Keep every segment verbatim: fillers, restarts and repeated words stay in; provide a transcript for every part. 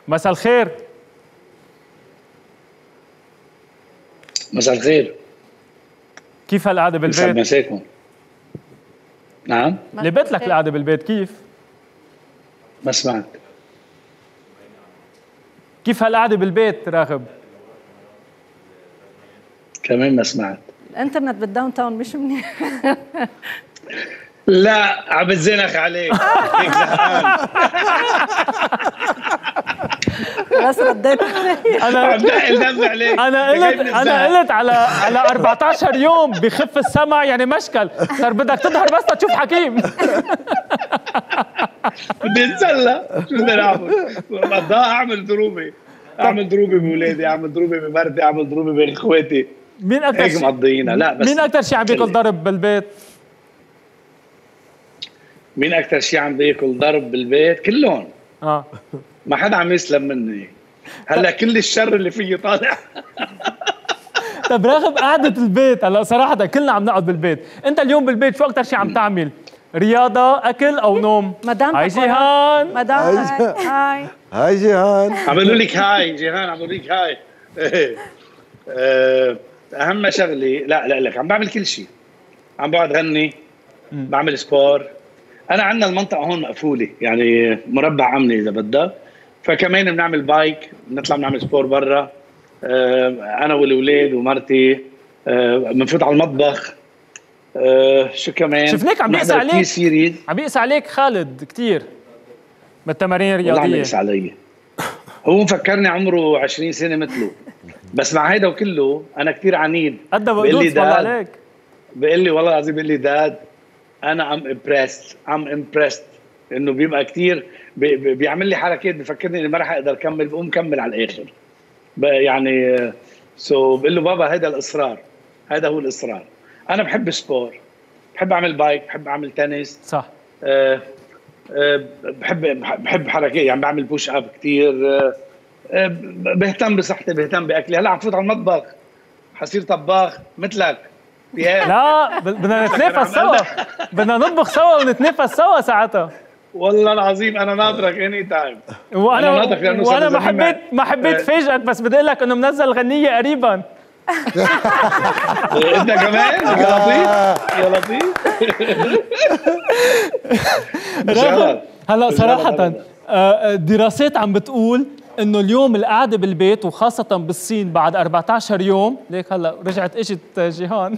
مساء الخير. مساء الخير. كيف هالقعدة بالبيت؟ يسعد مساكم. نعم؟ لبيت لك القعدة بالبيت كيف؟ ما سمعت. كيف هالقعدة بالبيت راغب؟ كمان ما سمعت. الانترنت بالداون تاون مش منيح. لا عم بتزنخ عليك. هيك زهقان. بس رديت انا عم بنقل دم عليك. انا قلت انا قلت على على أربعطعش يوم بخف السمع يعني مشكل، صار بدك تظهر بس تشوف حكيم. بدي اتسلى، شو بدي اعمل؟ بدي اعمل ضروبه، اعمل ضروبه بولادي، اعمل ضروبه بمرتي، اعمل ضروبه باخواتي. مين اكثر هيك مقضيينها. لا بس مين اكثر شيء عم بياكل ضرب بالبيت؟ مين اكثر شيء عم بياكل ضرب بالبيت؟ كلهم. اه ما حدا عم يسلم مني. هلا كل الشر اللي فيي طالع. طيب راغب قعدة البيت، هلا صراحة كلنا عم نقعد بالبيت، أنت اليوم بالبيت شو أكثر شيء عم تعمل؟ رياضة، أكل أو نوم؟ مدام هاي جيهان. مدام هاي هاي جيهان. عملوا لك هاي جيهان، عملوا لك هاي. أهم شغلة لا لا لك عم بعمل كل شيء. عم بقعد غني، بعمل سبور. أنا عندنا المنطقة هون مقفولة، يعني مربع أمني إذا بدك. فكمان بنعمل بايك، بنطلع بنعمل سبور برا. انا والاولاد ومرتي بنفوت على المطبخ. شو كمان؟ شفناك عم بيقسى عليك سيريز. عم بيقسى عليك خالد كثير بالتمارين الرياضيه. والله عم يقسى علي. هو مفكرني عمره عشرين سنه مثله، بس مع هيدا وكله انا كثير عنيد. قد بقول لي عليك. بيقول لي والله العظيم، بيقول لي داد انا ام امبرست ام امبرست انه بيبقى كثير بي بيعمل لي حركات بفكرني اني ما رح اقدر اكمل، بقوم مكمل على الاخر يعني. سو بقول له بابا هذا الاصرار، هذا هو الاصرار. انا بحب سبور، بحب اعمل بايك، بحب اعمل تنس. صح. أه أه بحب بحب حركات، يعني بعمل بوش اب كثير. أه أه بهتم بصحتي، بهتم باكلي. هلا عم فوت على المطبخ، حصير طباخ مثلك. لا بدنا نتنافس سوا، بدنا نطبخ سوا ونتنافس سوا ساعتها. والله العظيم انا ناطرك اني تايم. وانا وانا ما حبيت ما حبيت فاجئك، بس بدي اقول لك انه منزل غنيه قريبا. انت كمان يا لطيف يا لطيف. هلا صراحه الدراسات عم بتقول انه اليوم القعده بالبيت وخاصه بالصين بعد أربعطعش يوم، ليك هلا رجعت اجت جيهان.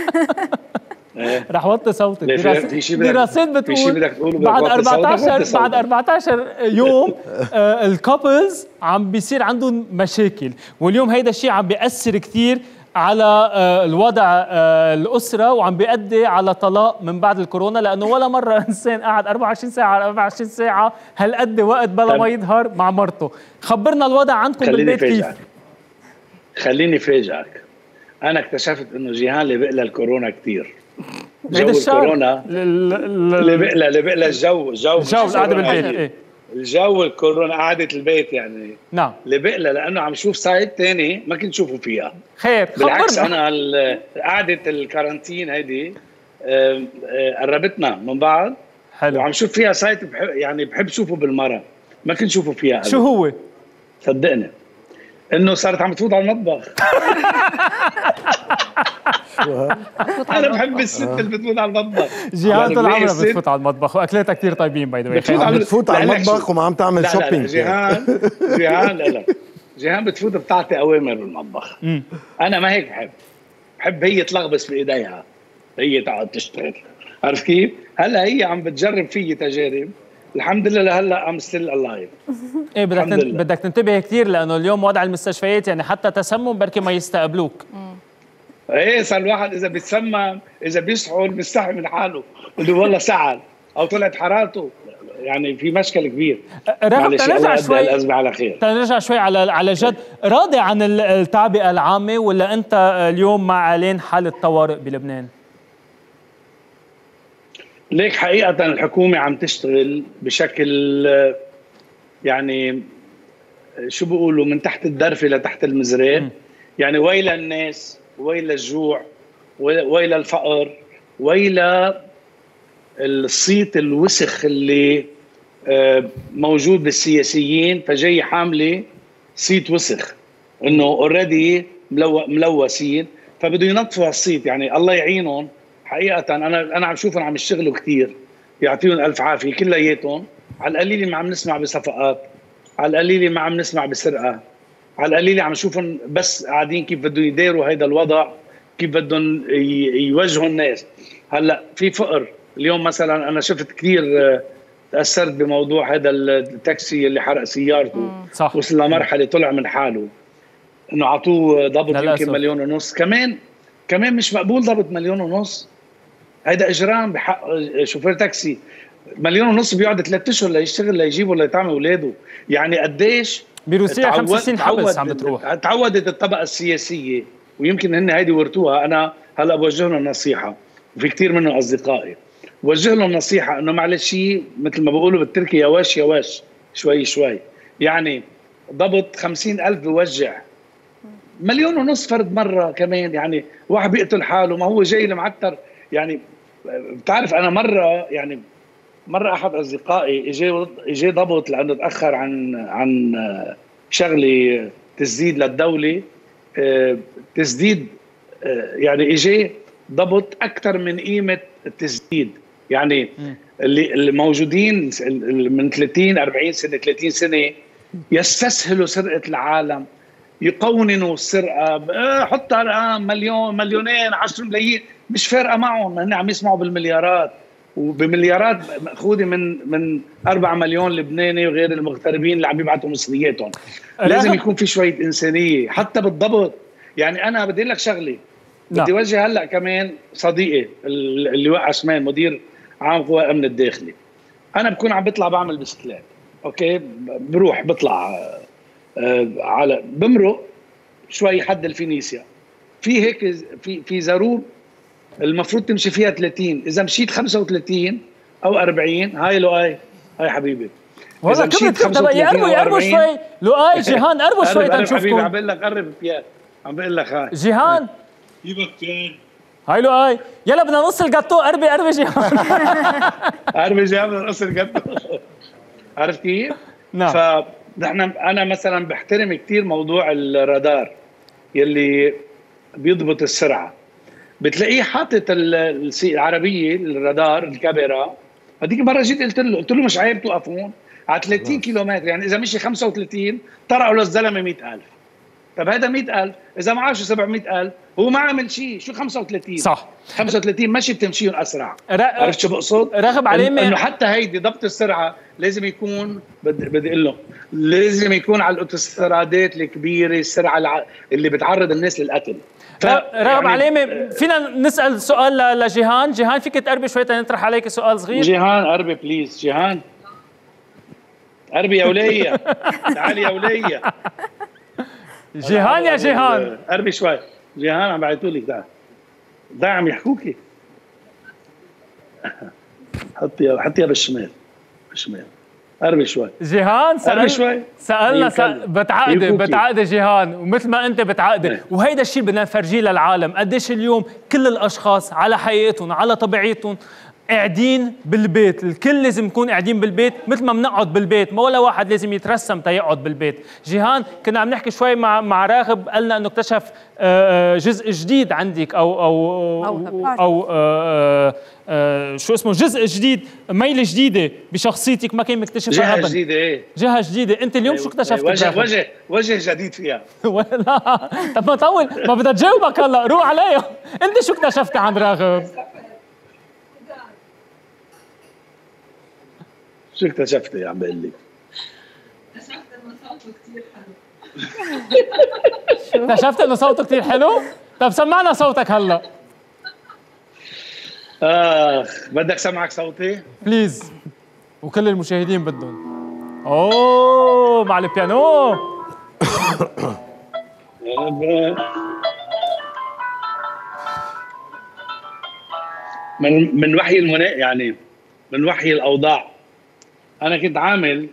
رح وطي صوتك. دراسات بتقول بعد أربعطعش بعد أربعطعش يوم الكابلز عم بيصير عندهم مشاكل، واليوم هيدا الشيء عم بيأثر كثير على الوضع الأسرة، وعم بيؤدي على طلاق من بعد الكورونا، لأنه ولا مرة إنسان قاعد أربعة وعشرين ساعة على أربعة وعشرين ساعة هالقد وقت بلا ما يظهر مع مرته. خبرنا الوضع عندكم بالبيت كيف؟ خليني فاجئك، أنا اكتشفت إنه جيهان اللي بقلى الكورونا كثير. جو الكورونا اللي بقلى اللي بقلى الجو جو الجو القعدة بالبيت. إيه؟ الجو الكورونا قعدة البيت يعني. نعم. اللي بقلى لأنه عم شوف سايت ثاني ما كنت شوفه فيها. خير. بالعكس أنا قعدة الكارانتين هيدي قربتنا من بعض. حلو. وعم شوف فيها سايت بحب يعني بحب شوفه بالمرة، ما كنت شوفه فيها. شو هو؟ صدقني انه صارت عم تفوت على المطبخ. انا بحب الست اللي بتفوت على المطبخ. جيهان طول عمرها بتفوت على المطبخ واكلاتها كثير طيبين باي ذا واي. بتفوت على المطبخ وما عم تعمل شوبينج. جيهان جيهان لا لا جيهان بتفوت بتعطي اوامر بالمطبخ. انا ما هيك بحب، بحب هي تلغبس بايديها، هي تقعد تشتغل. عرفت كيف؟ هلا هي عم بتجرب فيي تجارب، الحمد لله لهلا ام ستيل الايف. ايه بدك تن... بدك تنتبه كثير، لانه اليوم وضع المستشفيات يعني حتى تسمم بركي ما يستقبلوك. ايه صار الواحد اذا بيتسمم اذا بيسحل بيستحي من حاله، بده والله سعل او طلعت حرارته، يعني في مشكل كبير. رغم تنرجع شوي الازمه على خير. تنرجع شوي على على جد، راضي عن التعبئه العامه ولا انت اليوم مع اعلان حاله طوارئ بلبنان؟ ليك حقيقة الحكومة عم تشتغل بشكل يعني شو بيقولوا من تحت الدرفة لتحت المزراب. يعني ويل الناس، ويل الجوع، ويل الفقر، ويل الصيت الوسخ اللي موجود بالسياسيين، فجاي حامله صيت وسخ انه اوريدي ملوثين، فبده ينظفوا هالصيت. يعني الله يعينهم حقيقه. انا انا عم شوفهم عم يشتغلوا كثير، يعطيهم الف عافيه كلياتهم. على القليله ما عم نسمع بصفقات، على القليله ما عم نسمع بسرقه، على القليله عم نشوفهم بس قاعدين كيف بدهم يديروا هيدا الوضع، كيف بدهم يوجهوا الناس. هلا في فقر اليوم مثلا. انا شفت كثير تاثرت بموضوع هذا التاكسي اللي حرق سيارته، صح. وصل لمرحله طلع من حاله، انه اعطوه ضبط يمكن مليون ونص. كمان كمان مش مقبول ضبط مليون ونص. هيدا اجرام بحق شوفير تاكسي. مليون ونص بيقعد ثلاث اشهر ليشتغل ليجيبه ليطعم اولاده. يعني قديش بروسيا خمس سنين حبس عم بتروح. تعودت الطبقه السياسيه، ويمكن هن هيدي ورثوها. انا هلا بوجه لهم نصيحه، وفي كثير منهم اصدقائي بوجه لهم نصيحه انه معلش شيء مثل ما بقولوا بالتركي يواش يواش، شوي شوي. يعني ضبط خمسين ألف بوجع، مليون ونص فرد مره كمان. يعني واحد بيقتل حاله، ما هو جاي المعتر. يعني بتعرف انا مره يعني مره احد اصدقائي اجى اجى ضبط لانه تاخر عن عن شغله تسديد للدوله، تسديد يعني اجى ضبط اكثر من قيمه التسديد. يعني اللي الموجودين من ثلاثين أربعين سنه ثلاثين سنه يستسهلوا سرقه العالم، يقوننوا السرقه، حطها الان مليون مليونين عشرة ملايين مش فارقه معهم. هن عم يسمعوا بالمليارات، وبمليارات ماخوذه من من أربعة مليون لبناني وغير المغتربين اللي عم يبعثوا مصرياتهم. لازم يكون في شويه انسانيه حتى بالضبط. يعني انا بدي لك شغله، بدي وجه هلا كمان صديقي اللواء عثمان مدير عام قوى الامن الداخلي. انا بكون عم بطلع بعمل بسكليت، اوكي، بروح بطلع آه على بمرق شوي حد الفينيسيا، في هيك في في زروب المفروض تمشي فيها ثلاثين، اذا مشيت خمسة وثلاثين او أربعين هاي لؤي، هاي حبيبي والله كنت كنت يقربوا يقربوا شوي. لؤي جيهان قربوا شوي تنشوفكم. عم بقول لك قرب بيان، عم بقول لك هاي جيهان جيبك بيان، هاي لؤي يلا بدنا نقص الجاتو. قربي قربي جيهان قربي جيهان بدنا نقص الجاتو. عرفت كيف؟ نعم. فنحن انا مثلا بحترم كثير موضوع الرادار يلي بيضبط السرعه. بتلاقيه حاطط العربيه الرادار الكاميرا. هذيك مره جيت قلت له قلت له مش عيب توقفون على ثلاثين كيلومتر؟ يعني اذا مشي خمسة وثلاثين طرقوا للزلمه مئة ألف. طب هذا مئة ألف اذا معه شو سبعمئة ألف هو ما عمل شيء. شو خمسة وثلاثين؟ صح، خمسة وثلاثين مشي بتمشيهم اسرع. رق... عرفت شو بقصد؟ راغب عليمي انه حتى هيدي ضبط السرعه لازم يكون، بدي بدي اقول له لازم يكون على الاوتوسترادات الكبيره السرعه الع... اللي بتعرض الناس للقتل. راغب يعني عليمي فينا نسال سؤال لجيهان. جيهان فيك تقربي شوي نطرح عليك سؤال صغير؟ جيهان قربي بليز. جيهان قربي يا وليه، تعالي يا وليه. جيهان يا جيهان قربي شوي. جيهان عم بعثوا لك ده ده عم يحكوكي. حطيها حطيها بالشمال بالشمال. قربي شوي جيهان. قربي شوي. سالنا سأل... بتعقدي بتعقدي جيهان، ومثل ما انت بتعقدي، وهيدا الشيء بدنا نفرجيه للعالم قديش اليوم كل الاشخاص على حقيقتهم على طبيعتهم قاعدين بالبيت. الكل لازم يكون قاعدين بالبيت مثل ما بنقعد بالبيت، ما ولا واحد لازم يترسم تيقعد بالبيت. جيهان كنا عم نحكي شوي مع مع راغب، قالنا انه اكتشف جزء جديد عندك او او او, أو آآ آآ شو اسمه جزء جديد، ميله جديده بشخصيتك ما كان مكتشفها ابدا. جهه جديده. ايه جهه جديده. انت اليوم شو اكتشفت؟ وجه وجه وجه جديد فيها. لا طب ما طول، ما بدها تجاوبك هلا، روح عليه. انت شو اكتشفتي عند راغب؟ شو اكتشفتي عم بقول لك؟ اكتشفت انه صوته كثير حلو. اكتشفت انه صوته كثير حلو؟ طب سمعنا صوتك هلا. اخ بدك سمعك صوتي؟ بليز. وكل المشاهدين بدهم. اوه مع البيانو. من من وحي المنا يعني من وحي الاوضاع. انا كنت عامل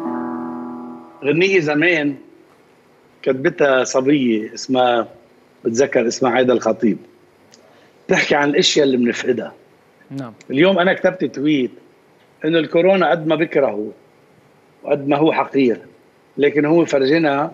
غنية زمان كتبتها صبية اسمها، بتذكر اسمها عايدة الخطيب، تحكي عن الاشياء اللي بنفقدها. نعم. اليوم انا كتبت تويت انه الكورونا قد ما بكرهه وقد ما هو حقير، لكن هو فرجنا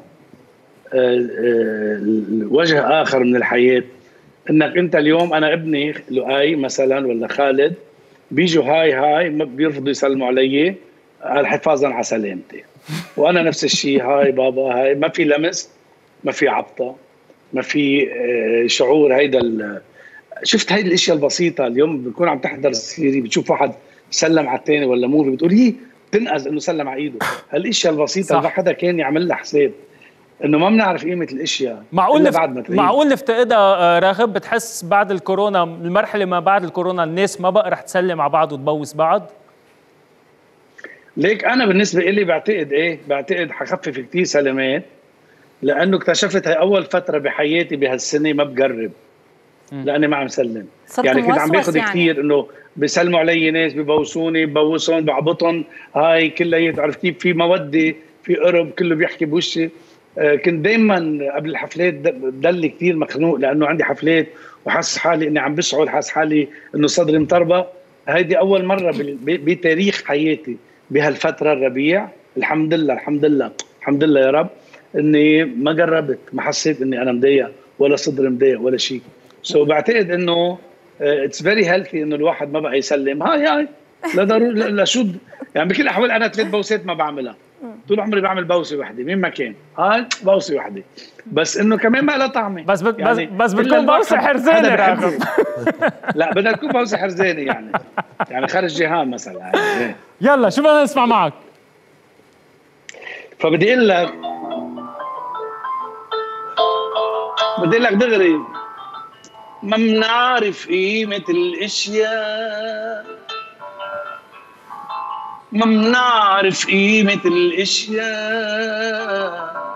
وجه اخر من الحياه. انك انت اليوم انا ابني لؤي مثلا ولا خالد بيجوا هاي هاي ما بيرفضوا يسلموا علي حفاظا على سلامتي، وانا نفس الشيء هاي بابا هاي، ما في لمس، ما في عبطه، ما في شعور. هيدا شفت هيدي الاشياء البسيطه. اليوم بتكون عم تحضر سيري بتشوف واحد سلم على الثاني ولا موفي بتقول هي تنقز انه سلم على ايده. هالاشياء البسيطه ما حدا كان يعمل لها حساب، انه ما بنعرف قيمه الاشياء. معقول نف... بعد ما معقول نفتقدها راغب؟ بتحس بعد الكورونا المرحله ما بعد الكورونا الناس ما بقى رح تسلم على بعض وتبوس بعض؟ ليك انا بالنسبه لي بعتقد ايه، بعتقد حخفف كثير سلامات، لانه اكتشفت هي اول فتره بحياتي بهالسنه ما بقرب لاني ما عم سلم. يعني كنت عم باخذ يعني. كثير انه بيسلموا علي ناس ببوسوني ببوسهم بعبطهم هاي كلها، تعرف كيف في موده في قرب كله بيحكي بوشي. آه كنت دائما قبل الحفلات بضل كثير مخنوق لانه عندي حفلات وحاسس حالي اني عم بشعل، حاسس حالي انه صدري مطربه. هيدي اول مره بتاريخ حياتي بهالفتره الربيع، الحمد لله الحمد لله الحمد لله يا رب اني ما قربت، ما حسيت اني انا مضايق ولا صدري مضايق ولا شيء. سو so بعتقد انه اتس فيري هيلثي انه الواحد ما بقى يسلم هاي هاي لا ضروري لا شو يعني. بكل الاحوال انا ثلاث بوسات ما بعملها، طول عمري بعمل بوسه وحده مين ما كان، هاي بوسه وحده، بس انه كمان ما لها طعمه. بس بت يعني بس بتكون بوسه حرزانه راغب. لا بدها تكون بوسه حرزانه يعني يعني خارج جهان مثلا يعني. يلا شو بدنا نسمع معك؟ فبدي اقول لك بدي اقول لك دغري ما بنعرف قيمة الاشياء، ما بنعرف قيمة الاشياء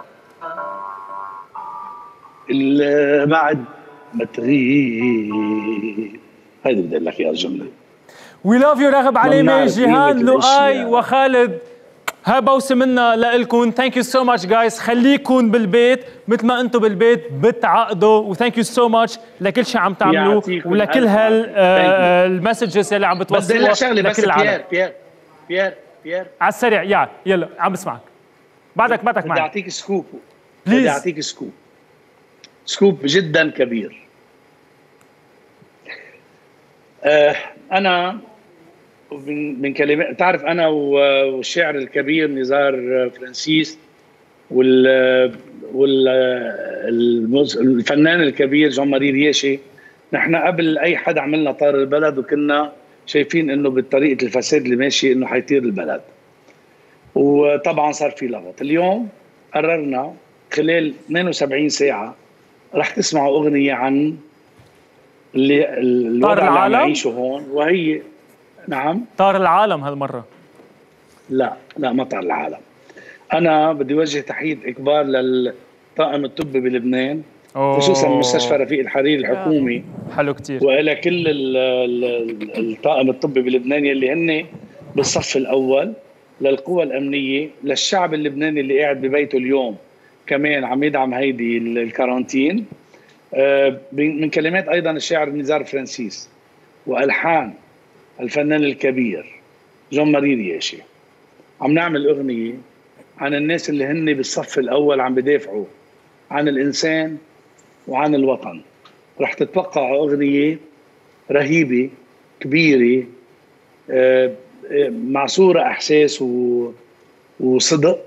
الا بعد ما تغيب. هيدي بدي اقول لك اياها الجملة. وي لاف يو راغب علامة، جيهان، لؤي وخالد، ها بوسه منا لإلكم. ثانك يو سو ماتش جايز. خليكم بالبيت مثل ما انتم بالبيت بتعقدوا، وثانك يو سو ماتش لكل شيء عم تعملوه ولكل هالمسجز اللي عم بتوصلوها. بدي اقول لك شغله بس بيير بيير بيير بيير على السريع. يا يلا عم بسمعك. بعدك بعدك معي. بدي اعطيك سكوب، بدي اعطيك سكوب سكوب جدا كبير. آه انا من كلمات، تعرف انا والشاعر الكبير نزار فرانسيس وال والفنان الكبير جون ماري رياشي، نحن قبل اي حدا عملنا طار البلد وكنا شايفين انه بطريقه الفساد اللي ماشي انه حيطير البلد، وطبعا صار في لغط. اليوم قررنا خلال اثنين وسبعين ساعه رح تسمعوا اغنيه عن اللي الوضع اللي عم نعيشه هون، وهي نعم طار العالم هالمرة. لا لا ما طار العالم. أنا بدي وجه تحية إكبار للطاقم الطبي بلبنان، خصوصا مستشفى رفيق الحريري الحكومي. حلو كتير. وإلى كل الطاقم الطبي بلبنان يلي هن بالصف الأول، للقوى الأمنية، للشعب اللبناني اللي قاعد ببيته اليوم كمان عم يدعم هيدي الكارانتين. من كلمات أيضا الشاعر نزار فرانسيس وألحان الفنان الكبير جون ماري رياشي. عم نعمل أغنية عن الناس اللي هن بالصف الأول عم بدافعوا عن الإنسان وعن الوطن. رح تتوقع أغنية رهيبة كبيرة معصورة إحساس وصدق.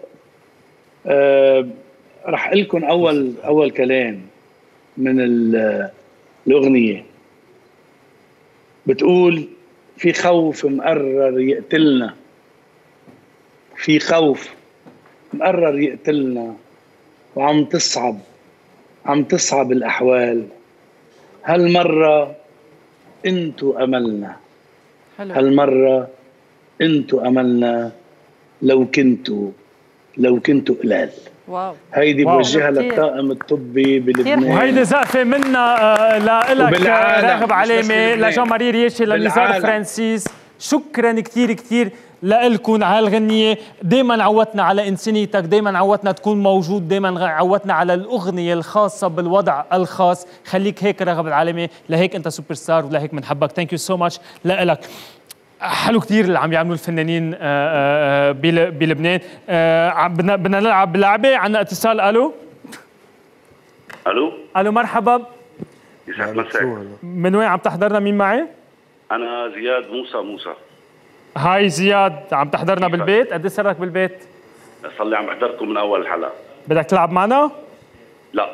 رح أقلكن أول أول كلام من الأغنية، بتقول: في خوف مقرر يقتلنا، في خوف مقرر يقتلنا، وعم تصعب عم تصعب الأحوال، هالمرة انتو أملنا، هالمرة انتو أملنا، لو كنتوا لو كنتوا قلال. واو. هيدي بوجهها للطاقم الطبي بلبنان، وهيدي زقفه منا لك راغب علامة، لجون ماري رياشي، لنزار فرانسيس. شكرا كثير كثير لكم على الغنية. دايما عودتنا على إنسانيتك، دايما عودتنا تكون موجود، دايما عودتنا على الأغنية الخاصة بالوضع الخاص. خليك هيك راغب العالمة، لهيك أنت سوبر ستار ولهيك بنحبك. ثانك يو سو ماتش لك. حلو كتير اللي عم يعملوا الفنانين بلبنان. بدنا بدنا نلعب لعبه. عندنا اتصال. الو الو الو مرحبا. يسعد مساك. من وين عم تحضرنا؟ مين معي؟ انا زياد موسى موسى. هاي زياد، عم تحضرنا بالبيت؟ قد ايه صار لك بالبيت؟ صار لي عم بحضركم من اول الحلقه. بدك تلعب معنا؟ لا،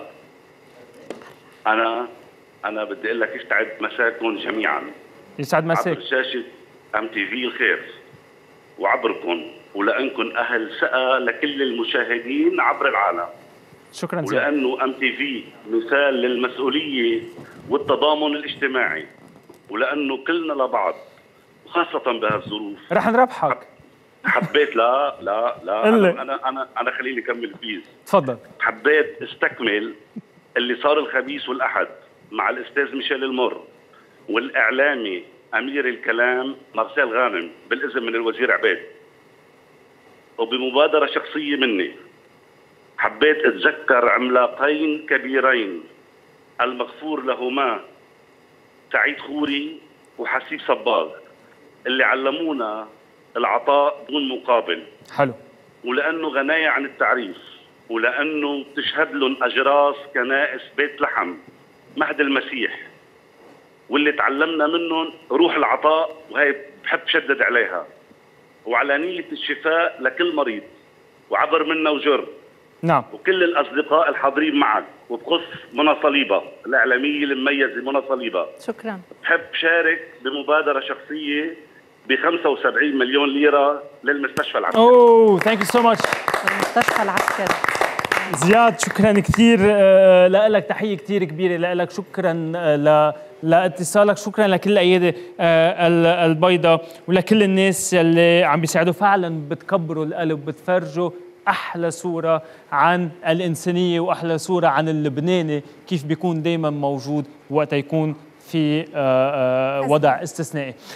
انا انا بدي اقول لك يسعد مساكم جميعا. يسعد مساك. عبر شاشه ام تي في الخير وعبركم، ولانكم اهل ثقه لكل المشاهدين عبر العالم. شكرا زياد. ولانه ام تي في مثال للمسؤوليه والتضامن الاجتماعي، ولانه كلنا لبعض وخاصه بهالظروف. رح نربحك. حبيت لا لا لا أنا انا انا انا خليني اكمل بيز. تفضل. حبيت استكمل اللي صار الخميس والاحد مع الاستاذ ميشيل المر والاعلامي امير الكلام مارسيل غانم بالاذن من الوزير عبيد. وبمبادره شخصيه مني حبيت اتذكر عملاقين كبيرين المغفور لهما سعيد خوري وحسيب صباغ، اللي علمونا العطاء دون مقابل. حلو. ولانه غنايه عن التعريف، ولانه تشهد لهم اجراس كنائس بيت لحم مهد المسيح، واللي تعلمنا منهم روح العطاء، وهي بحب شدد عليها، وعلى نيه الشفاء لكل مريض، وعبر منا وجر. نعم. وكل الاصدقاء الحاضرين معك، وبخص منى صليبه الاعلاميه المميزه منى صليبه. شكرا. بحب شارك بمبادره شخصيه ب خمسة وسبعين مليون ليره للمستشفى العسكري. اوه ثانك يو سو ماتش. المستشفى العسكري. زياد شكرا كثير لك، تحيه كثير كبيره لك. شكرا ل لاتصالك، شكرا لكل الايادي البيضاء ولكل الناس اللي عم بيساعدوا. فعلا بتكبروا القلب، بتفرجوا احلى صوره عن الانسانيه واحلى صوره عن اللبناني كيف بيكون دائما موجود وقت يكون في وضع استثنائي.